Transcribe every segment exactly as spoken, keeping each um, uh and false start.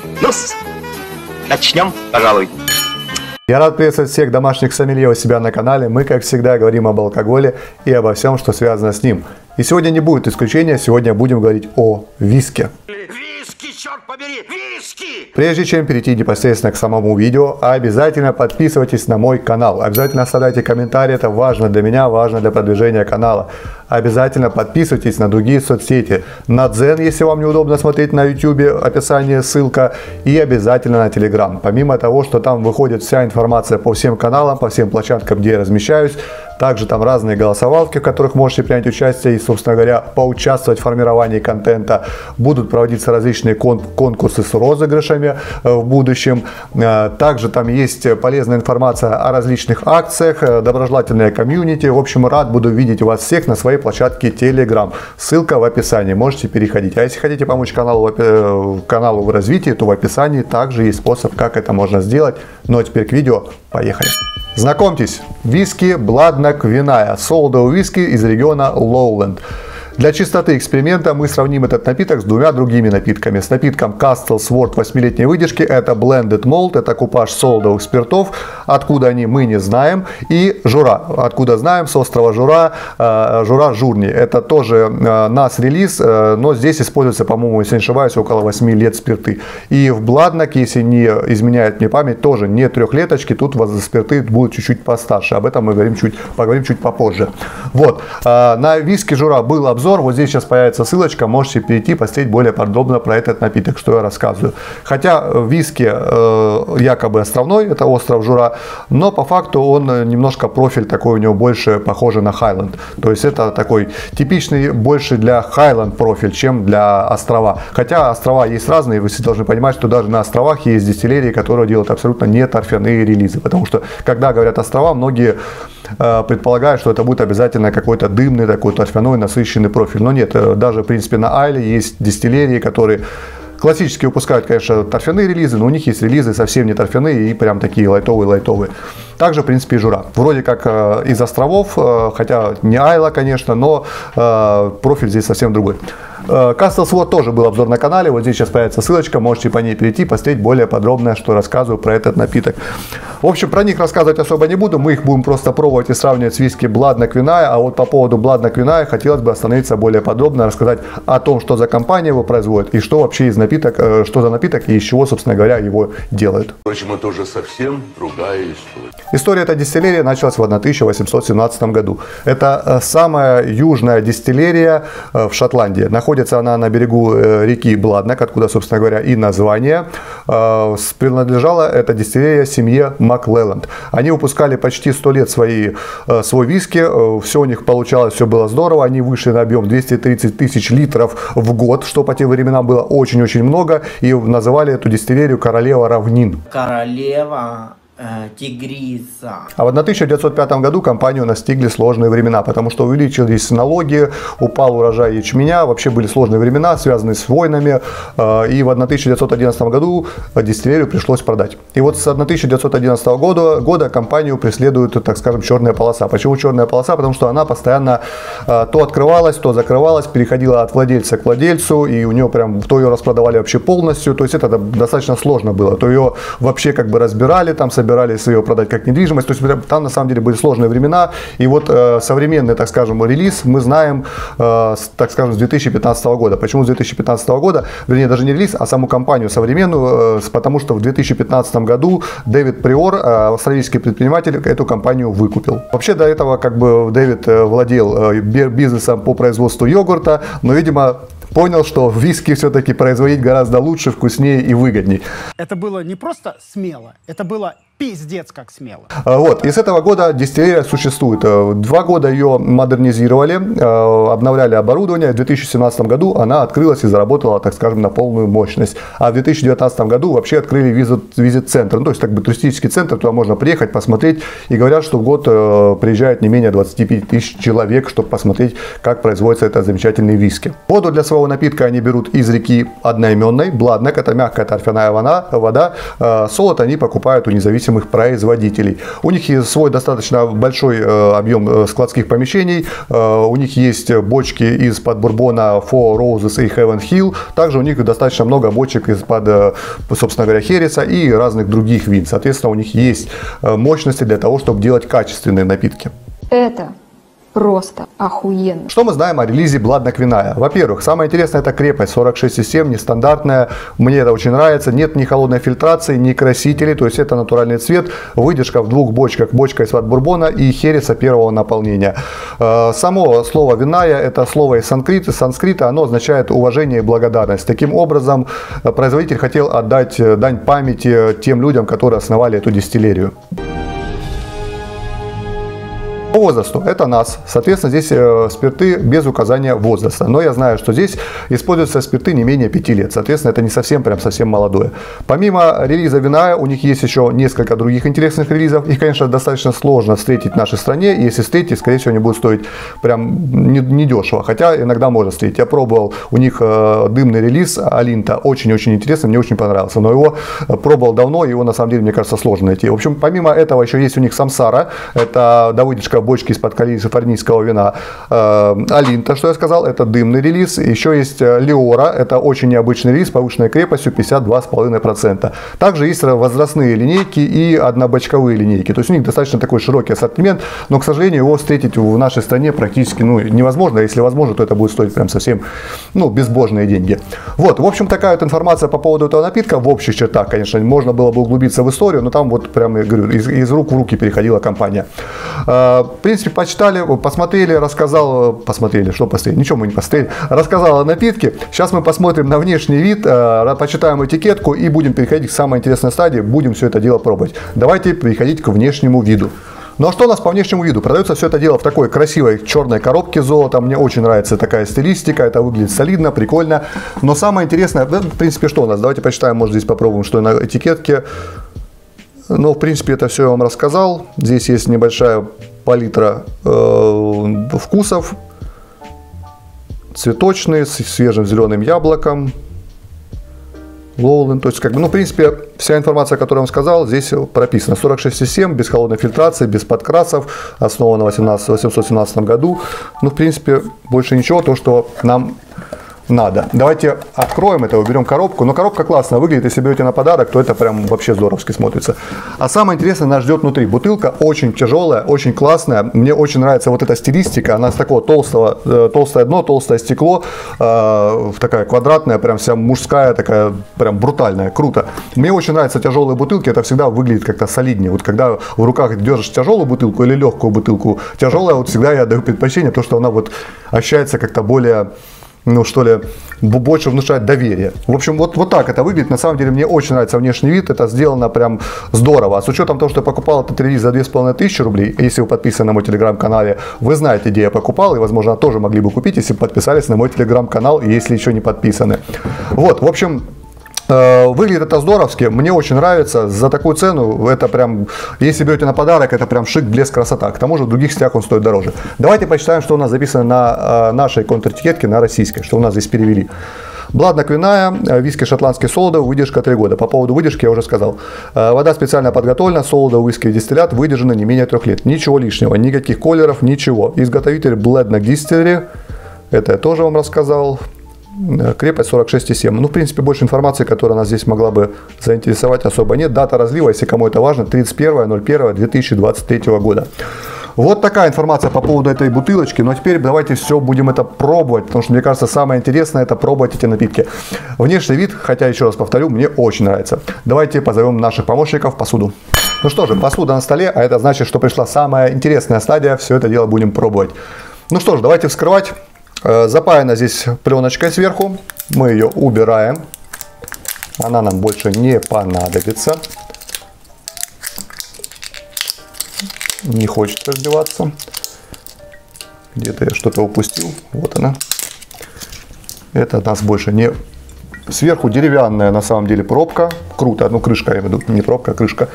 Ну, начнем, пожалуй. Я рад приветствовать всех домашних сомелье у себя на канале. Мы, как всегда, говорим об алкоголе и обо всем, что связано с ним. И сегодня не будет исключения, сегодня будем говорить о виске. Виски, черт побери, виски! Прежде чем перейти непосредственно к самому видео, обязательно подписывайтесь на мой канал. Обязательно оставляйте комментарии, это важно для меня, важно для продвижения канала. Обязательно подписывайтесь на другие соцсети. На Дзен, если вам неудобно смотреть на ютубе, описание, ссылка. И обязательно на Телеграм. Помимо того, что там выходит вся информация по всем каналам, по всем площадкам, где я размещаюсь. Также там разные голосовалки, в которых можете принять участие и, собственно говоря, поучаствовать в формировании контента. Будут проводиться различные кон конкурсы с розыгрышами в будущем. Также там есть полезная информация о различных акциях, доброжелательное комьюнити. В общем, рад буду видеть вас всех на своей площадке Telegram. Ссылка в описании, можете переходить. А если хотите помочь каналу, каналу в развитии, то в описании также есть способ, как это можно сделать. Ну а теперь к видео. Поехали. Знакомьтесь, виски Бладнак-Виная, солодовый виски из региона Лоуленд. Для чистоты эксперимента мы сравним этот напиток с двумя другими напитками. С напитком Castle Sword восьмилетней выдержки, это Blended Malt, это купаж солодовых спиртов, откуда они мы не знаем, и Жура, откуда знаем, с острова Жура, э, Жура Журни. Это тоже э, нас релиз, э, но здесь используется, по-моему, если не ошибаюсь, около восьми лет спирты. И в Бладнак, если не изменяет мне память, тоже не трехлеточки, тут спирты будут чуть-чуть постарше. Об этом мы говорим чуть, поговорим чуть попозже. Вот, э, на виски Жура был обзор. Вот здесь сейчас появится ссылочка, можете перейти, посмотреть более подробно про этот напиток, что я рассказываю. Хотя виски э, якобы островной, это остров Жура, но по факту он немножко профиль такой у него больше похожий на Highland. То есть это такой типичный больше для Highland профиль, чем для острова. Хотя острова есть разные, вы все должны понимать, что даже на островах есть дистиллерии, которые делают абсолютно не торфяные релизы. Потому что когда говорят острова, многие э, предполагают, что это будет обязательно какой-то дымный, такой торфяной, насыщенный профиль. Но нет, даже в принципе на Айле есть дистиллерии, которые классически выпускают, конечно, торфяные релизы, но у них есть релизы совсем не торфяные и прям такие лайтовые-лайтовые. Также, в принципе, и Жура. Вроде как э, из островов, э, хотя не Айла, конечно, но э, профиль здесь совсем другой. Castle Sword тоже был обзор на канале, вот здесь сейчас появится ссылочка, можете по ней перейти, посмотреть более подробно, что рассказываю про этот напиток. В общем, про них рассказывать особо не буду, мы их будем просто пробовать и сравнивать с виски Бладнак-Виная, а вот по поводу Бладнак-Виная хотелось бы остановиться более подробно, рассказать о том, что за компания его производит и что вообще из напиток, что за напиток и из чего, собственно говоря, его делают. Впрочем, это уже совсем другая история. История этой дистиллерии началась в тысяча восемьсот семнадцатом году. Это самая южная дистиллерия в Шотландии. Находится она на берегу реки Бладнак, откуда, собственно говоря, и название. Принадлежала эта дистиллерия семье Маклелланд. Они выпускали почти сто лет свои, свой виски. Все у них получалось, все было здорово. Они вышли на объем двести тридцать тысяч литров в год, что по тем временам было очень-очень много. И называли эту дистиллерию «Королева равнин». Королева тигрица. А в тысяча девятьсот пятом году компанию настигли сложные времена, потому что увеличились налоги, упал урожай ячменя, вообще были сложные времена, связанные с войнами, и в тысяча девятьсот одиннадцатом году дистиллерию пришлось продать. И вот с тысяча девятьсот одиннадцатого года, года компанию преследует, так скажем, черная полоса. Почему черная полоса? Потому что она постоянно то открывалась, то закрывалась, переходила от владельца к владельцу, и у нее прям, то ее распродавали вообще полностью, то есть это достаточно сложно было, то ее вообще как бы разбирали, там собирались ее продать как недвижимость, то есть там на самом деле были сложные времена, и вот э, современный, так скажем, релиз мы знаем, э, с, так скажем, с две тысячи пятнадцатого года. Почему с две тысячи пятнадцатого года? Вернее, даже не релиз, а саму компанию современную, э, потому что в две тысячи пятнадцатом году Дэвид Приор, э, австралийский предприниматель, эту компанию выкупил. Вообще до этого как бы Дэвид э, владел э, бизнесом по производству йогурта, но, видимо, понял, что виски все-таки производить гораздо лучше, вкуснее и выгоднее. Это было не просто смело, это было пиздец как смело. Вот, и с этого года дистиллерия существует. Два года ее модернизировали, обновляли оборудование. В две тысячи семнадцатом году она открылась и заработала, так скажем, на полную мощность. А в две тысячи девятнадцатом году вообще открыли визит-центр. Ну, то есть, как бы туристический центр, туда можно приехать, посмотреть. И говорят, что в год приезжает не менее двадцати пяти тысяч человек, чтобы посмотреть, как производится этот замечательный виски. Воду для своего напитка они берут из реки одноименной, Бладнак, это мягкая торфяная вода. вода. Солод они покупают у независимых независимых производителей. У них есть свой достаточно большой объем складских помещений. У них есть бочки из-под бурбона Four Roses и Heaven Hill. Также у них достаточно много бочек из-под, собственно говоря, Хереса и разных других вин. Соответственно, у них есть мощности для того, чтобы делать качественные напитки. Это просто охуенно. Что мы знаем о релизе Бладноквиная? Во-первых, самое интересное — это крепость сорок шесть и семь, нестандартная. Мне это очень нравится. Нет ни холодной фильтрации, ни красителей. То есть это натуральный цвет. Выдержка в двух бочках. Бочка из-под бурбона и хереса первого наполнения. Само слово виная — это слово из санскрита. санскрита. Оно означает уважение и благодарность. Таким образом, производитель хотел отдать дань памяти тем людям, которые основали эту дистиллерию. По возрасту это нас. Соответственно, здесь э, спирты без указания возраста. Но я знаю, что здесь используются спирты не менее пяти лет. Соответственно, это не совсем прям совсем молодое. Помимо релиза вина, у них есть еще несколько других интересных релизов. Их, конечно, достаточно сложно встретить в нашей стране. Если встретить, скорее всего, они будут стоить прям недешево. Хотя иногда можно встретить. Я пробовал у них э, дымный релиз Алинта. Очень-очень интересно, мне очень понравился. Но его пробовал давно, его на самом деле, мне кажется, сложно найти. В общем, помимо этого еще есть у них Самсара. Это доводишка бочки из-под калифорнийского вина. Алинта, что я сказал, это дымный релиз. Еще есть Леора, это очень необычный релиз, повышенной крепостью пятьдесят два и пять десятых процента. Также есть возрастные линейки и однобочковые линейки. То есть у них достаточно такой широкий ассортимент, но, к сожалению, его встретить в нашей стране практически ну, невозможно. Если возможно, то это будет стоить прям совсем ну, безбожные деньги. Вот, в общем, такая вот информация по поводу этого напитка. В общих чертах, конечно, можно было бы углубиться в историю, но там вот прям, я говорю, из, из рук в руки переходила компания. В принципе, почитали, посмотрели, рассказал, посмотрели, что посмотрели, ничего мы не посмотрели, рассказал о напитке. Сейчас мы посмотрим на внешний вид, почитаем этикетку и будем переходить к самой интересной стадии, будем все это дело пробовать. Давайте переходить к внешнему виду. Ну а что у нас по внешнему виду? Продается все это дело в такой красивой черной коробке золота. Мне очень нравится такая стилистика, это выглядит солидно, прикольно. Но самое интересное, в принципе, что у нас? Давайте почитаем, может, здесь попробуем, что на этикетке. Ну, в принципе, это все я вам рассказал. Здесь есть небольшая палитра э, вкусов. Цветочные, с свежим зеленым яблоком. Лоулен. То есть, как бы, ну, в принципе, вся информация, которую я вам сказал, здесь прописана. сорок шесть и семь, без холодной фильтрации, без подкрасов. Основана в восемьсот семнадцатом году. Ну, в принципе, больше ничего. То, что нам надо. Давайте откроем это, уберем коробку. Но коробка классно выглядит. Если берете на подарок, то это прям вообще здоровски смотрится. А самое интересное нас ждет внутри. Бутылка очень тяжелая, очень классная. Мне очень нравится вот эта стилистика. Она с такого толстого, э, толстое дно, толстое стекло. Э, такая квадратная, прям вся мужская, такая прям брутальная. Круто. Мне очень нравятся тяжелые бутылки. Это всегда выглядит как-то солиднее. Вот когда в руках держишь тяжелую бутылку или легкую бутылку, тяжелая, вот всегда я даю предпочтение, то, что она вот ощущается как-то более... ну что ли, больше внушает доверие. В общем, вот, вот так это выглядит. На самом деле, мне очень нравится внешний вид. Это сделано прям здорово. А с учетом того, что я покупал этот релиз за две с половиной тысячи рублей, если вы подписаны на мой телеграм-канале, вы знаете, где я покупал, и, возможно, тоже могли бы купить, если бы подписались на мой телеграм-канал, если еще не подписаны. Вот, в общем... выглядит это здоровски, мне очень нравится, за такую цену, это прям, если берете на подарок, это прям шик, блеск, красота, к тому же в других сетях он стоит дороже. Давайте почитаем, что у нас записано на нашей контр-этикетке, на российской, что у нас здесь перевели. Бладноквиная, виски шотландский солодовый, выдержка три года. По поводу выдержки я уже сказал. Вода специально подготовлена, солодовый виски и дистиллят выдержаны не менее трех лет. Ничего лишнего, никаких колеров, ничего. Изготовитель Bladnock Distillery, это я тоже вам рассказал. Крепость сорок шесть и семь. Ну, в принципе, больше информации, которая нас здесь могла бы заинтересовать, особо нет. Дата разлива, если кому это важно, тридцать первое ноль первое две тысячи двадцать третьего года. Вот такая информация по поводу этой бутылочки. Но теперь давайте все будем это пробовать, потому что, мне кажется, самое интересное это пробовать эти напитки. Внешний вид, хотя, еще раз повторю, мне очень нравится. Давайте позовем наших помощников посуду. Ну что же, посуда на столе, а это значит, что пришла самая интересная стадия. Все это дело будем пробовать. Ну что ж, давайте вскрывать. Запаяна здесь пленочкой сверху. Мы ее убираем. Она нам больше не понадобится. Не хочет разбиваться. Где-то я что-то упустил. Вот она. Это нас больше не... Сверху деревянная на самом деле пробка. Круто. Ну, крышка, я имею в виду. Не пробка, а крышка.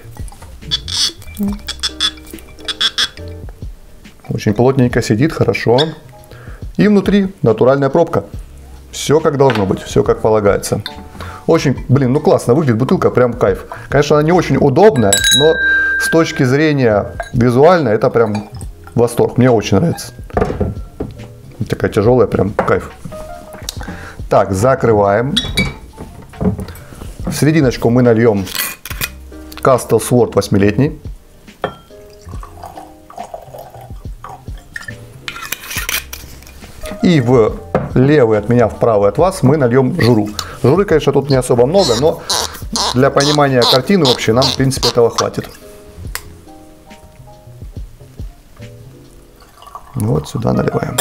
Очень плотненько сидит, хорошо. И внутри натуральная пробка. Все как должно быть, все как полагается. Очень, блин, ну классно выглядит бутылка, прям кайф. Конечно, она не очень удобная, но с точки зрения визуально это прям восторг. Мне очень нравится. Такая тяжелая, прям кайф. Так, закрываем. В серединочку мы нальем Castle Sword восьмилетний. И в левый от меня, в правый от вас мы нальем журу. Журы, конечно, тут не особо много, но для понимания картины общей нам, в принципе, этого хватит. Вот сюда наливаем.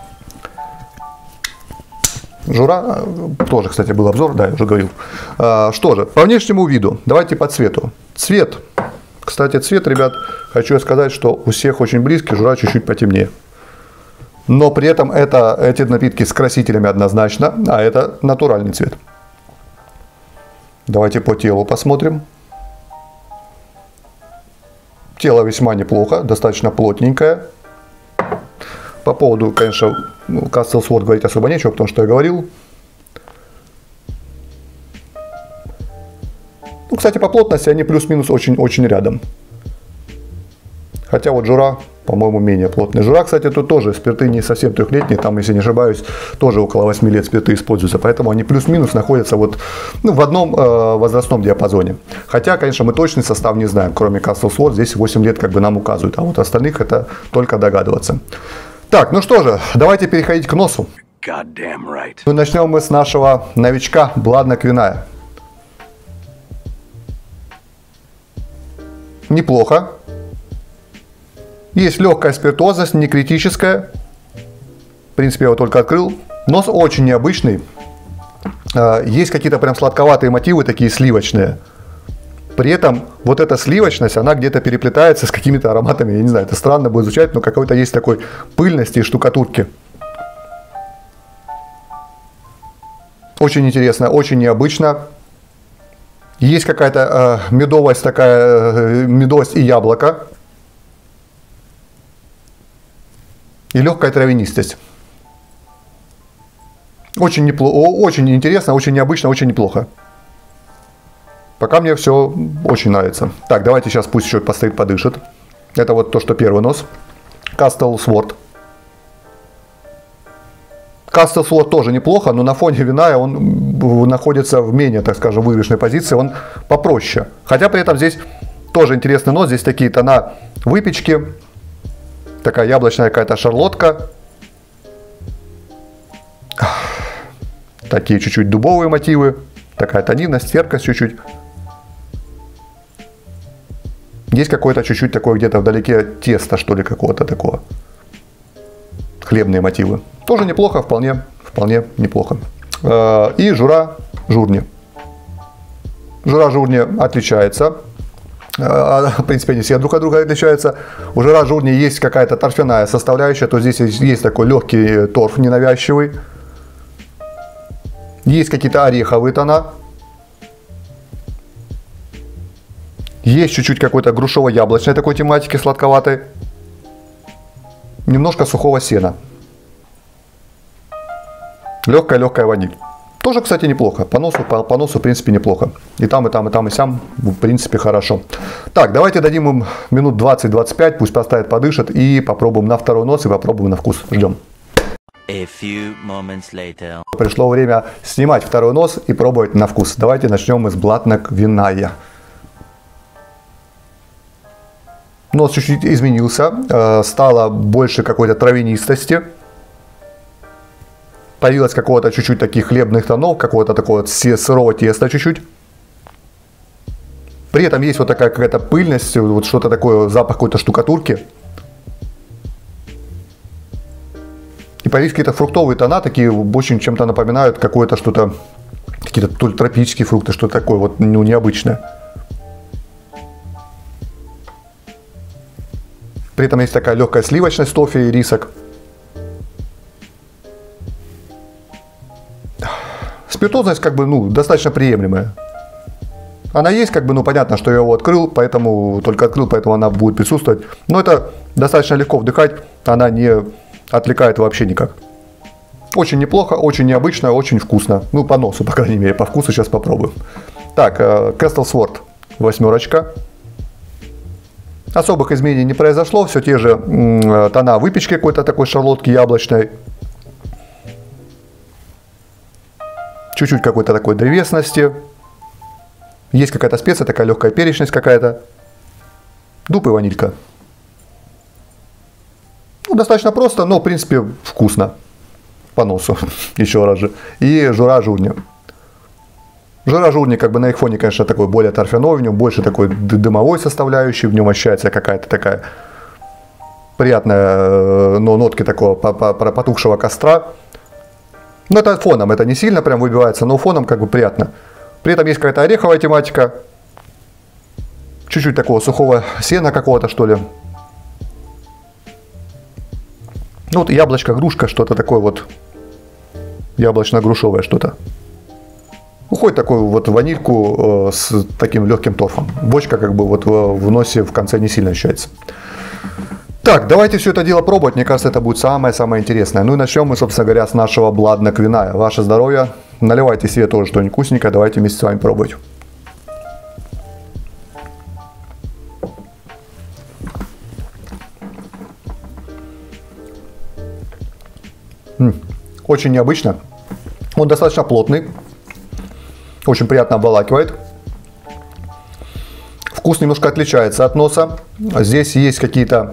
Жура, тоже, кстати, был обзор, да, я уже говорил. А, что же, по внешнему виду, давайте по цвету. Цвет, кстати, цвет, ребят, хочу сказать, что у всех очень близкий, жура чуть-чуть потемнее. Но при этом это, эти напитки с красителями однозначно, а это натуральный цвет. Давайте по телу посмотрим. Тело весьма неплохо, достаточно плотненькое. По поводу, конечно, Castle Sword говорить особо нечего, потому что я говорил. Ну, кстати, по плотности они плюс-минус очень-очень рядом. Хотя вот жура, по-моему, менее плотная. Жура, кстати, тут тоже спирты не совсем трехлетние, там, если не ошибаюсь, тоже около восьми лет спирты используются, поэтому они плюс-минус находятся вот, ну, в одном э, возрастном диапазоне. Хотя, конечно, мы точный состав не знаем, кроме Castle Sword, здесь восемь лет как бы нам указывают, а вот остальных это только догадываться. Так, ну что же, давайте переходить к носу. Right. Ну, начнем мы с нашего новичка Бладна Квиная. Неплохо. Есть легкая спиртозность, не критическая. В принципе, я его только открыл. Нос очень необычный. Есть какие-то прям сладковатые мотивы, такие сливочные. При этом вот эта сливочность, она где-то переплетается с какими-то ароматами. Я не знаю, это странно будет звучать, но какой-то есть такой пыльности и штукатурки. Очень интересно, очень необычно. Есть какая-то э, медовость такая, э, медовость и яблоко. И легкая травянистость. Очень неплохо, очень интересно, очень необычно, очень неплохо. Пока мне все очень нравится. Так, давайте сейчас пусть еще постоит, подышит. Это вот то, что первый нос. Castle Sword. Castle Sword тоже неплохо, но на фоне вина он находится в менее, так скажем, выигрышной позиции. Он попроще. Хотя при этом здесь тоже интересный нос. Здесь такие тона выпечки. Такая яблочная какая-то шарлотка. Такие чуть-чуть дубовые мотивы. Такая тонинность, терпкость чуть-чуть. Есть какое-то чуть-чуть такое где-то вдалеке тесто, что ли, какого-то такого. Хлебные мотивы. Тоже неплохо, вполне, вполне неплохо. И жура журни. Жура журни отличается. В принципе, они все друг от друга отличаются. У жура журни есть какая-то торфяная составляющая, то здесь есть такой легкий торф ненавязчивый. Есть какие-то ореховые тона. Есть чуть-чуть какой-то грушово-яблочной такой тематики, сладковатой. Немножко сухого сена. Легкая-легкая ваниль. Тоже, кстати, неплохо. По носу, по, по носу, в принципе, неплохо. И там, и там, и там, и сям, в принципе, хорошо. Так, давайте дадим им минут двадцать-двадцать пять, пусть поставят, подышат. И попробуем на второй нос, и попробуем на вкус. Ждем. A few moments later. Пришло время снимать второй нос и пробовать на вкус. Давайте начнем мы с Бладна Квиная. Нос чуть-чуть изменился, э, стало больше какой-то травянистости. Появилось какого-то чуть-чуть таких хлебных тонов, какого-то такого сырого теста чуть-чуть. При этом есть вот такая какая-то пыльность, вот что-то такое, запах какой-то штукатурки. И появились какие-то фруктовые тона, такие очень чем-то напоминают какое-то что-то, какие-то то ли тропические фрукты, что-то такое вот, ну, необычное. При этом есть такая легкая сливочность тофи и рисок. Спиртозность как бы, ну, достаточно приемлемая. Она есть, как бы, ну, понятно, что я его открыл, поэтому только открыл, поэтому она будет присутствовать. Но это достаточно легко вдыхать, она не отвлекает вообще никак. Очень неплохо, очень необычно, очень вкусно. Ну, по носу, по крайней мере, по вкусу сейчас попробуем. Так, Castle Sword восьмерочка. Особых изменений не произошло, все те же м, тона выпечки какой-то такой шарлотки яблочной. Чуть-чуть какой-то такой древесности. Есть какая-то специя, такая легкая перечность какая-то. Дуб и ванилька. Ну, достаточно просто, но в принципе вкусно. По носу, еще раз же. И жура журни. Жура журни как бы на их фоне, конечно, такой более торфяной, в нем больше такой дымовой составляющей, в нем ощущается какая-то такая приятная, но нотки такого потухшего костра. Но это фоном, это не сильно прям выбивается, но фоном как бы приятно. При этом есть какая-то ореховая тематика. Чуть-чуть такого сухого сена какого-то, что ли. Ну вот яблочко, грушка, что-то такое вот. Яблочно-грушевое что-то. Уходит такую вот ванильку э, с таким легким торфом. Бочка как бы вот в, в носе в конце не сильно ощущается. Так, давайте все это дело пробовать. Мне кажется, это будет самое-самое интересное. Ну и начнем мы, собственно говоря, с нашего бладнок-вина. Ваше здоровье. Наливайте себе тоже что-нибудь вкусненькое. Давайте вместе с вами пробовать. М-м, очень необычно. Он достаточно плотный. Очень приятно обволакивает. Вкус немножко отличается от носа. Здесь есть какие-то...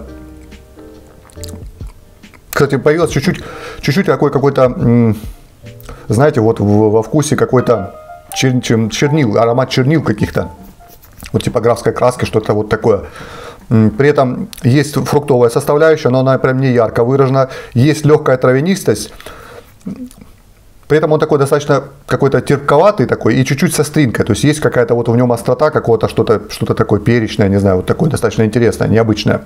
Кстати, появилось чуть-чуть, чуть-чуть такой какой-то, знаете, вот во вкусе какой-то чер, чер, чернил, аромат чернил каких-то. Вот типографской краски, что-то вот такое. При этом есть фруктовая составляющая, но она прям не ярко выражена. Есть легкая травянистость. При этом он такой достаточно какой-то терпковатый такой и чуть-чуть со стринкой. То есть есть какая-то вот в нем острота, какого-то что-то, что-то такое перечное, не знаю, вот такое достаточно интересное, необычное.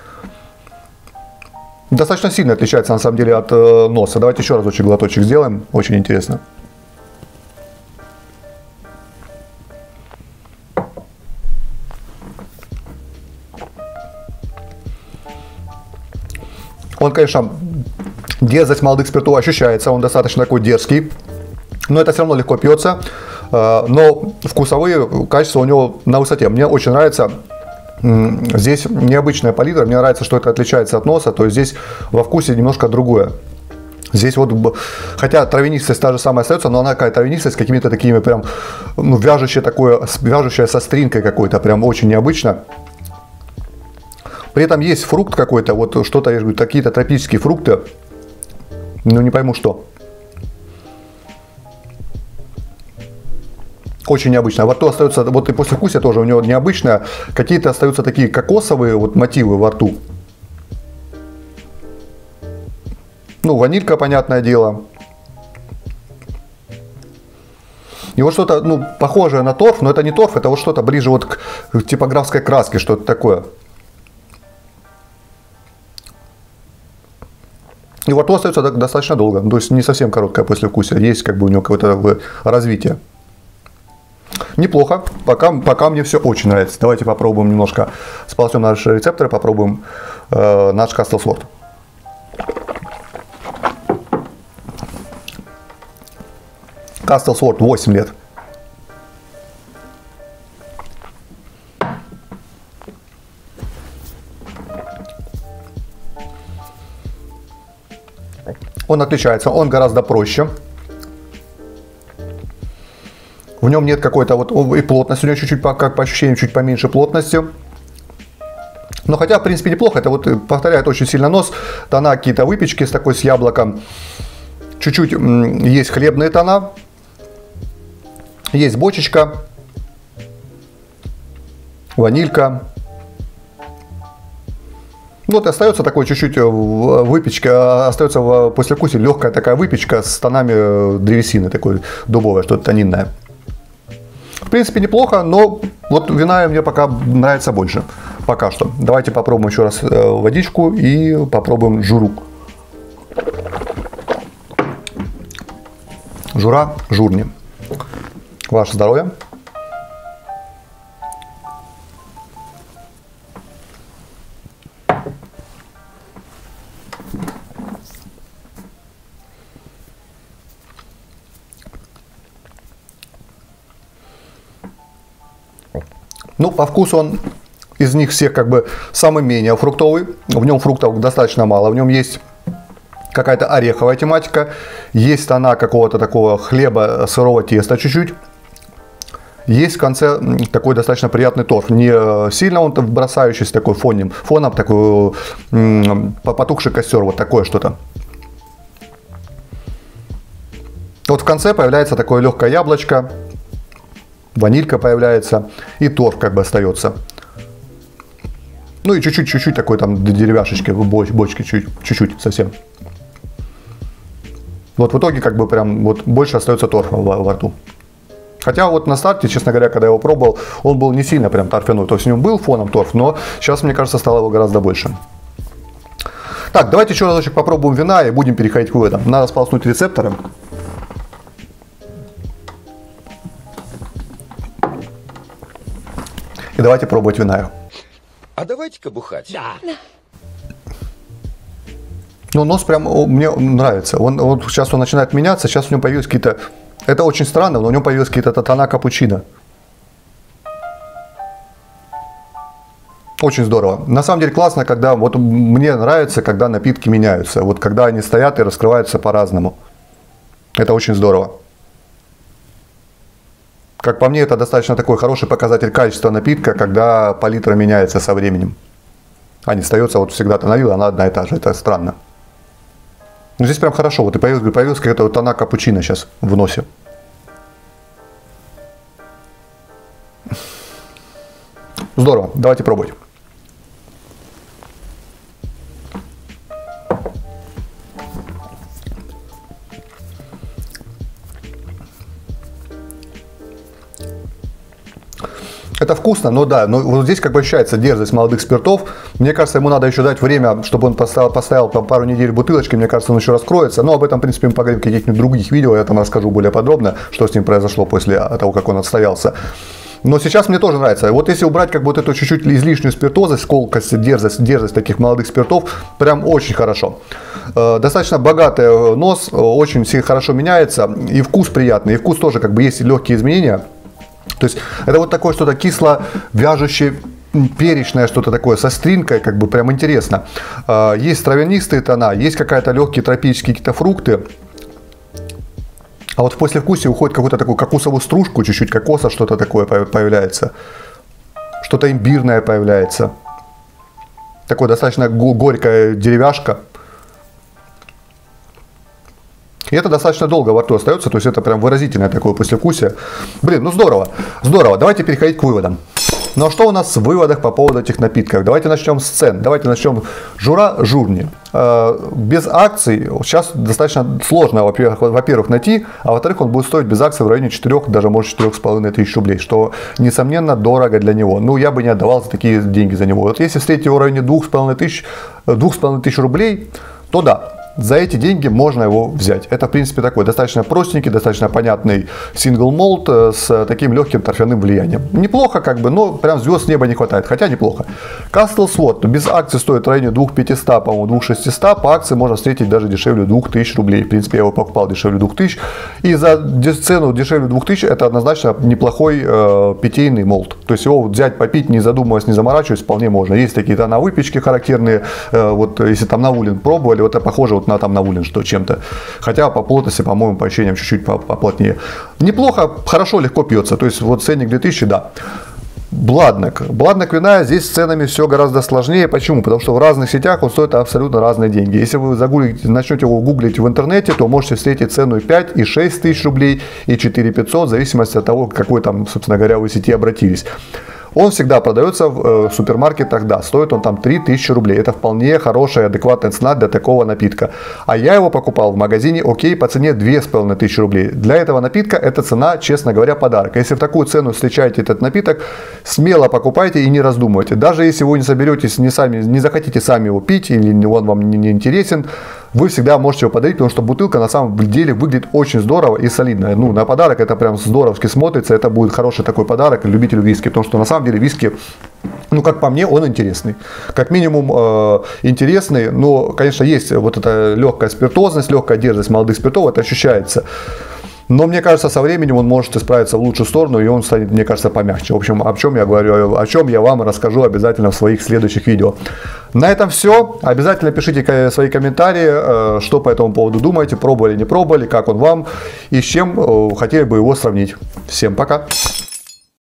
Достаточно сильно отличается на самом деле от э, носа. Давайте еще разочек глоточек сделаем. Очень интересно. Он, конечно, дерзость молодых спиртов ощущается. Он достаточно такой дерзкий. Но это все равно легко пьется. Э, но вкусовые качества у него на высоте. Мне очень нравится. Здесь необычная палитра, мне нравится, что это отличается от носа, то есть здесь во вкусе немножко другое. Здесь вот, хотя травянистость та же самая остается, но она какая травянистость с какими-то такими прям, ну, вяжущая такое, вяжущая со стринкой какой-то, прям очень необычно. При этом есть фрукт какой-то, вот что-то, я говорю, какие-то тропические фрукты, но не пойму что. Очень необычно. Во рту остается, вот и послевкусие тоже у него необычное. Какие-то остаются такие кокосовые вот мотивы во рту. Ну, ванилька, понятное дело. И вот что-то, ну, похожее на торф, но это не торф, это вот что-то ближе вот к типографской краске, что-то такое. И во рту остается достаточно долго, то есть не совсем короткое послевкусие, есть как бы у него какое-то развитие. Неплохо, пока, пока мне все очень нравится. Давайте попробуем немножко, сполоснем наши рецепторы, попробуем э, наш Castle Sword. Castle Sword восемь лет. Он отличается, он гораздо проще. В нем нет какой-то вот и плотности, у него чуть-чуть, как по ощущениям, чуть поменьше плотности. Но хотя, в принципе, неплохо. Это вот повторяет очень сильно нос. Тона какие-то выпечки с такой, с яблоком. Чуть-чуть есть хлебные тона. Есть бочечка. Ванилька. Вот остается такой чуть-чуть выпечка, остается в послевкусии легкая такая выпечка с тонами древесины, такой дубовое, что-то тонинное. В принципе, неплохо, но вот вина мне пока нравится больше. Пока что. Давайте попробуем еще раз водичку и попробуем журу. Жура, журни. Ваше здоровье. Ну, по вкусу он из них всех как бы самый менее фруктовый. В нем фруктов достаточно мало. В нем есть какая-то ореховая тематика. Есть тона какого-то такого хлеба, сырого теста чуть-чуть. Есть в конце такой достаточно приятный торф. Не сильно он бросающийся такой фоном, фоном такой потухший костер. Вот такое что-то. Вот в конце появляется такое легкое яблочко. Ванилька появляется. И торф как бы остается. Ну и чуть-чуть, чуть-чуть такой там деревяшечки, боч, бочки, чуть-чуть совсем. Вот в итоге как бы прям вот больше остается торфа во, во рту. Хотя вот на старте, честно говоря, когда я его пробовал, он был не сильно прям торфяной. То есть в нем был фоном торф, но сейчас, мне кажется, стало его гораздо больше. Так, давайте еще разочек попробуем вина и будем переходить к выводам. Надо сполоснуть рецепторы. И давайте пробовать вина. А давайте-ка бухать. Да. Ну, нос прям мне нравится. Он, он, сейчас он начинает меняться, сейчас в нем появились какие-то... Это очень странно, но у него появились какие-то тона капучино. Очень здорово. На самом деле классно, когда... Вот мне нравится, когда напитки меняются. Вот когда они стоят и раскрываются по-разному. Это очень здорово. Как по мне, это достаточно такой хороший показатель качества напитка, когда палитра меняется со временем. А не остается, вот всегда ты налил, она одна и та же. Это странно. Но здесь прям хорошо. Вот и появилась, появилась какая-то вот тона капучино сейчас в носе. Здорово. Давайте пробовать. Это вкусно, но да, но вот здесь как бы ощущается дерзость молодых спиртов. Мне кажется, ему надо еще дать время, чтобы он поставил, поставил пару недель бутылочки. Мне кажется, он еще раскроется. Но об этом, в принципе, мы поговорим в каких-нибудь других видео. Я там расскажу более подробно, что с ним произошло после того, как он отстоялся. Но сейчас мне тоже нравится. Вот если убрать как бы вот эту чуть-чуть излишнюю спиртозость, колкость, дерзость, дерзость таких молодых спиртов, прям очень хорошо. Достаточно богатый нос, очень все хорошо меняется. И вкус приятный, и вкус тоже как бы есть легкие изменения. То есть это вот такое что-то кисло-вяжущее, перечное что-то такое, со стринкой, как бы прям интересно. Есть травянистые тона, есть какая-то легкие тропические какие-то фрукты. А вот в послевкусии уходит какую-то такую кокосовую стружку, чуть-чуть кокоса, что-то такое появляется. Что-то имбирное появляется. Такое достаточно горькая деревяшка. И это достаточно долго во рту остается, то есть это прям выразительное такое послевкусие. Блин, ну здорово, здорово. Давайте переходить к выводам. Ну а что у нас в выводах по поводу этих напитков? Давайте начнем с цен. Давайте начнем с Жура Журни. Без акций сейчас достаточно сложно, во-первых, найти, а во-вторых, он будет стоить без акций в районе четырёх, даже может четырёх с половиной тысяч рублей, что, несомненно, дорого для него. Ну, я бы не отдавал за такие деньги за него. Вот если встретить его в районе двух с половиной тысяч, двух с половиной тысяч рублей, то да. За эти деньги можно его взять. Это, в принципе, такой достаточно простенький, достаточно понятный сингл молд с таким легким торфяным влиянием. Неплохо, как бы, но прям звезд с неба не хватает, хотя неплохо. Castle Sword без акций стоит в районе двух пятисот, по-моему, двух шестисот. По акции можно встретить даже дешевле двух тысяч рублей. В принципе, я его покупал дешевле двух тысяч. И за цену дешевле двух тысяч это однозначно неплохой э, питейный молд. То есть его взять, попить, не задумываясь, не заморачиваясь, вполне можно. Есть такие тона выпечки характерные. Э, вот если там Навулин пробовали, вот это похоже вот на там Навулин, что чем-то. Хотя по плотности, по-моему, по ощущениям чуть-чуть поплотнее. Неплохо, хорошо, легко пьется. То есть вот ценник две тысячи, да. Бладнек. Бладнек вина, здесь с ценами все гораздо сложнее. Почему? Потому что в разных сетях он стоит абсолютно разные деньги. Если вы загуглите, начнете его гуглить в интернете, то можете встретить цену и пять, и шесть тысяч рублей, и четыре пятьсот, в зависимости от того, к какой там, собственно говоря, вы сети обратились. Он всегда продается в супермаркетах, да, стоит он там три тысячи рублей. Это вполне хорошая, адекватная цена для такого напитка. А я его покупал в магазине «Окей» по цене две с половиной тысячи рублей. Для этого напитка эта цена, честно говоря, подарок. Если в такую цену встречаете этот напиток, смело покупайте и не раздумывайте. Даже если вы не соберетесь, не, сами, не захотите сами его пить или он вам не, не интересен, вы всегда можете его подарить, потому что бутылка на самом деле выглядит очень здорово и солидно. Ну, на подарок это прям здоровски смотрится, это будет хороший такой подарок любителю виски, потому что на самом деле виски, ну, как по мне, он интересный. Как минимум э, интересный, но, конечно, есть вот эта легкая спиртозность, легкая дерзость молодых спиртов, это ощущается. Но мне кажется, со временем он может исправиться в лучшую сторону, и он станет, мне кажется, помягче. В общем, о чем я говорю, о чем я вам расскажу обязательно в своих следующих видео. На этом все. Обязательно пишите свои комментарии, что по этому поводу думаете, пробовали, не пробовали, как он вам, и с чем хотели бы его сравнить. Всем пока!